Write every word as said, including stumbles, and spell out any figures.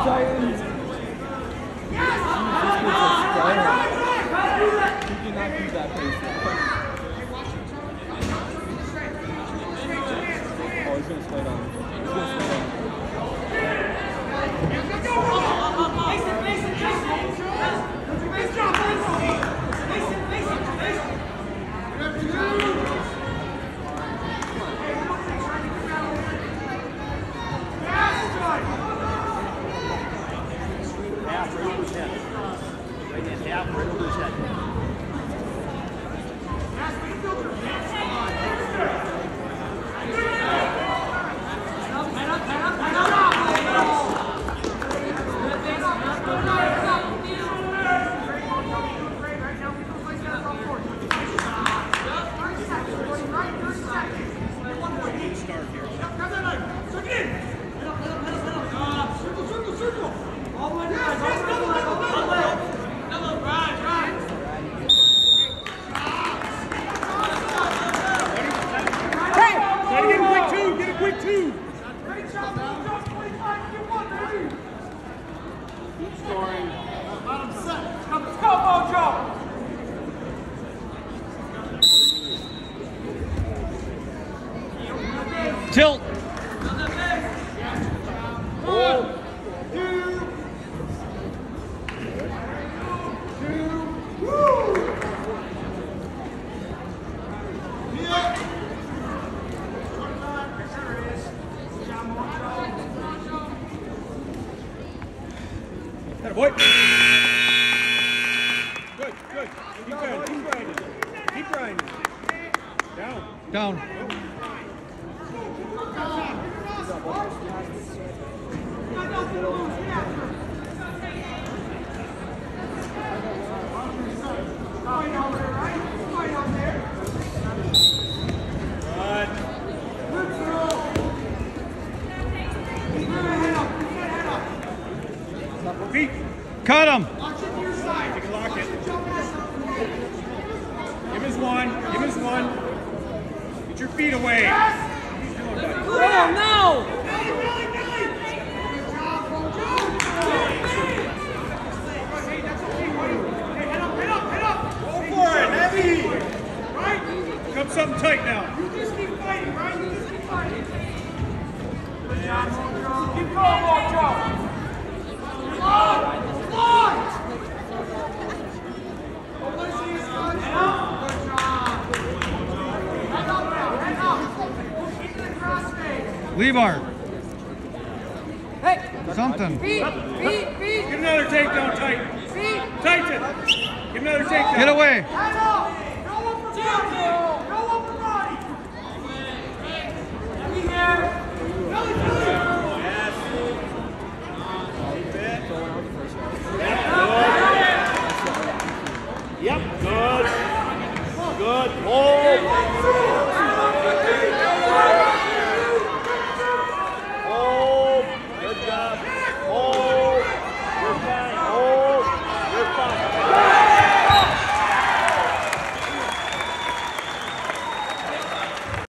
Titans. He did not do that pace. Oh, he's gonna slide on. He's gonna slide on. Tilt. Oh. Atta boy. Good, good. Keep grinding, keep grinding. Keep grinding. Down. Down. Feet. Cut him. Take a lock it. Give us one. Give us one. Get your feet away. What are you doing, buddy? Oh no! Go for it. Heavy. Right? Come something tight now. You just keep fighting, right? You just keep fighting. Good job, Mojo. Keep going, Mojo. Slide! Slide! Don't let you use guns. Head up. Good job. Head up now. Head up. Keep the crossface. Levar. Hey! Something. Feet! Feet! Feet! Get another takedown tight. Feet! Tighten. Give another takedown. Get away. Head up! No upper body! No upper body! Be here! Belly, belly! Yep, good. Good. Hold.